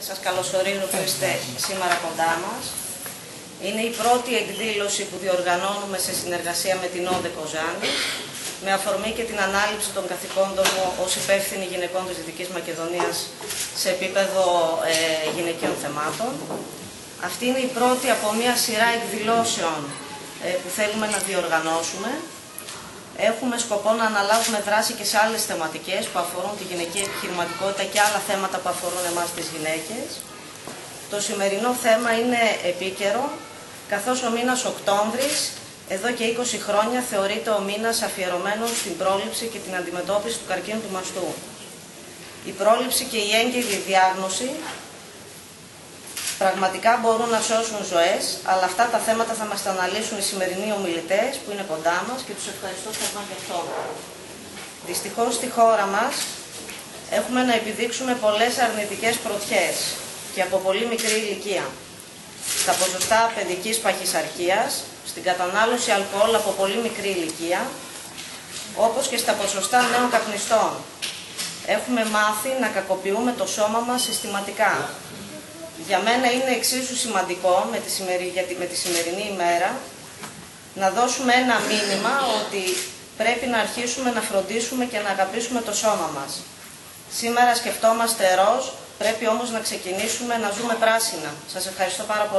Σας καλωσορίζω που είστε σήμερα κοντά μας. Είναι η πρώτη εκδήλωση που διοργανώνουμε σε συνεργασία με την ΟΔΕ Κοζάνης, με αφορμή και την ανάληψη των καθηκόντων μου ως υπεύθυνη γυναικών της Δυτικής Μακεδονίας σε επίπεδο γυναικείων θεμάτων. Αυτή είναι η πρώτη από μια σειρά εκδηλώσεων που θέλουμε να διοργανώσουμε. Έχουμε σκοπό να αναλάβουμε δράση και σε άλλες θεματικές που αφορούν τη γυναική επιχειρηματικότητα και άλλα θέματα που αφορούν εμάς τις γυναίκες. Το σημερινό θέμα είναι επίκαιρο, καθώς ο μήνας Οκτώβρης, εδώ και 20 χρόνια, θεωρείται ο μήνας αφιερωμένος στην πρόληψη και την αντιμετώπιση του καρκίνου του μαστού. Η πρόληψη και η έγκαιρη διάγνωση πραγματικά μπορούν να σώσουν ζωές, αλλά αυτά τα θέματα θα μας τα αναλύσουν οι σημερινοί ομιλητές που είναι κοντά μας και τους ευχαριστώ θερμά γι' αυτό. Δυστυχώς στη χώρα μας έχουμε να επιδείξουμε πολλές αρνητικές πρωτιές και από πολύ μικρή ηλικία. Στα ποσοστά παιδικής παχυσαρκίας, στην κατανάλωση αλκοόλ από πολύ μικρή ηλικία, όπως και στα ποσοστά νέων καπνιστών. Έχουμε μάθει να κακοποιούμε το σώμα μας συστηματικά. Για μένα είναι εξίσου σημαντικό με τη σημερινή ημέρα να δώσουμε ένα μήνυμα ότι πρέπει να αρχίσουμε να φροντίσουμε και να αγαπήσουμε το σώμα μας. Σήμερα σκεφτόμαστε ροζ, πρέπει όμως να ξεκινήσουμε να ζούμε πράσινα. Σας ευχαριστώ πάρα πολύ.